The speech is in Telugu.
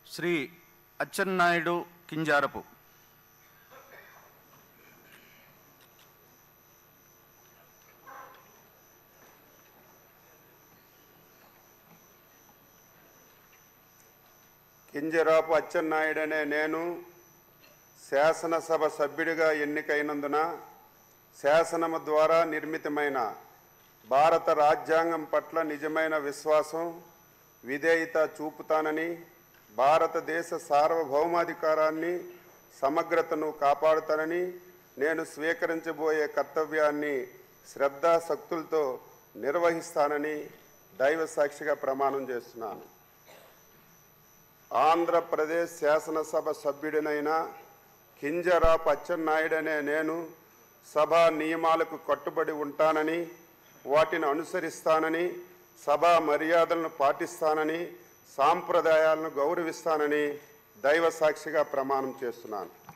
శ్రీ అచ్చెన్నాయుడు కింజారపు. కింజరాపు అచ్చెన్నాయుడనే నేను శాసనసభ సభ్యుడిగా ఎన్నికైనందున శాసనము ద్వారా నిర్మితమైన భారత రాజ్యాంగం పట్ల నిజమైన విశ్వాసం, విధేయత చూపుతానని, భారతదేశ సార్వభౌమాధికారాన్ని, సమగ్రతను కాపాడుతానని, నేను స్వీకరించబోయే కర్తవ్యాన్ని శ్రద్ధాశక్తులతో నిర్వహిస్తానని దైవ సాక్షిగా ప్రమాణం చేస్తున్నాను. ఆంధ్రప్రదేశ్ శాసనసభ సభ్యుడినైన కింజరాపు అచ్చెన్నాయుడనే నేను సభా నియమాలకు కట్టుబడి ఉంటానని, వాటిని అనుసరిస్తానని, సభా మర్యాదలను పాటిస్తానని, సాంప్రదాయాలను గౌరవిస్తానని దైవ సాక్షిగా ప్రమాణం చేస్తున్నాను.